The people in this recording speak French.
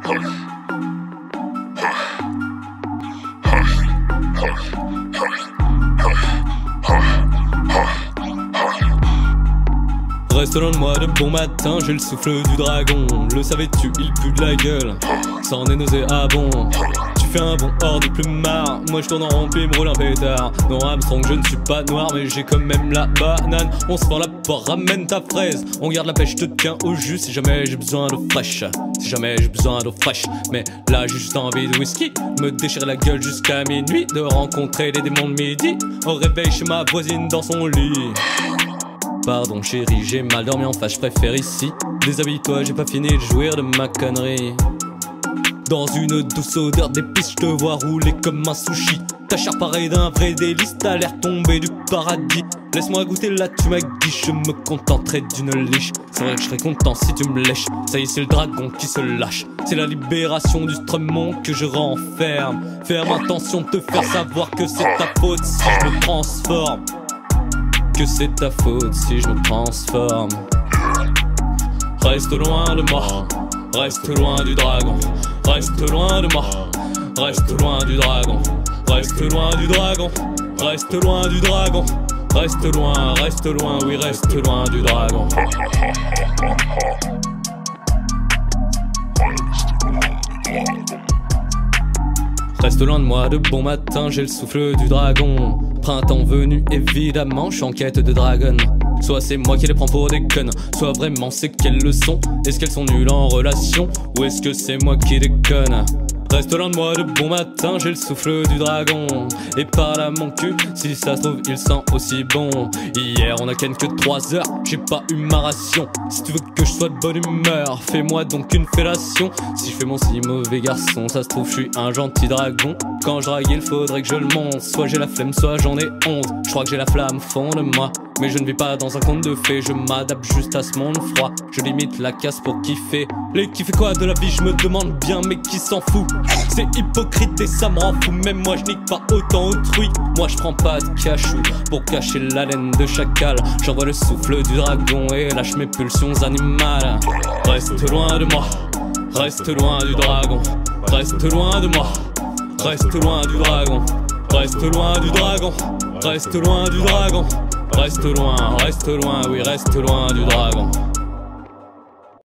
Reste loin de moi de bon matin, j'ai le souffle du dragon. Le savais-tu, il pue de la gueule, c'en est nauséabond. Tu fais un bond hors de plumard, moi je tourne en rond puis me roule un pétard. Non Armstrong, je ne suis pas noir mais j'ai quand même la banane. On se fend la poire, ramène ta fraise. On garde la pêche, je te tiens au jus si jamais j'ai besoin d'eau fraîche. Si jamais j'ai besoin d'eau fraîche. Mais là j'ai juste envie de whisky, me déchirer la gueule jusqu'à minuit, de rencontrer les démons de midi au réveil chez ma voisine dans son lit. Pardon chérie, j'ai mal dormi, enfin je préfère ici. Déshabille-toi, j'ai pas fini de jouir de ma connerie. Dans une douce odeur d'épices, je te vois rouler comme un sushi. Ta chair pareille d'un vrai délice, t'as l'air tombé du paradis. Laisse-moi goûter là, tu m'as dit, je me contenterai d'une liche. C'est vrai que je serais content si tu me lèches. Ça y est, c'est le dragon qui se lâche. C'est la libération du Stremont que je renferme. Ferme attention de te faire savoir que c'est ta faute si je me transforme. Que c'est ta faute si je me transforme. Reste loin de moi, reste loin du dragon. Reste loin de moi, reste loin du dragon. Reste loin du dragon, reste loin du dragon. Reste loin, oui reste loin du dragon. Reste loin de moi de bon matin, j'ai le souffle du dragon. Printemps venu, évidemment, je suis en quête de dragon. Soit c'est moi qui les prends pour des connes, soit vraiment c'est qu'elles le sont. Est-ce qu'elles sont nulles en relation, ou est-ce que c'est moi qui déconne? Reste loin de moi de bon matin, j'ai le souffle du dragon. Et par là mon cul, si ça se trouve il sent aussi bon. Hier on a ken que 3 heures, j'ai pas eu ma ration. Si tu veux que je sois de bonne humeur, fais-moi donc une fellation. Si je fais mon si mauvais garçon, ça se trouve je suis un gentil dragon. Quand je drague il faudrait que je le monte. Soit j'ai la flemme, soit j'en ai honte. Je crois que j'ai la flamme au fond de moi, mais je ne vis pas dans un conte de fées. Je m'adapte juste à ce monde froid, je limite la casse pour kiffer. Les kiffer quoi de la vie, je me demande bien, mais qui s'en fout? C'est hypocrite et ça me rend fou, même moi je nique pas autant autrui. Moi je prends pas de cachou pour cacher la laine de chacal. J'envoie le souffle du dragon et lâche mes pulsions animales. Reste loin de moi, reste loin du dragon. Reste loin de moi, reste loin du dragon. Reste loin du dragon, reste loin du dragon. Reste loin, oui reste loin du dragon.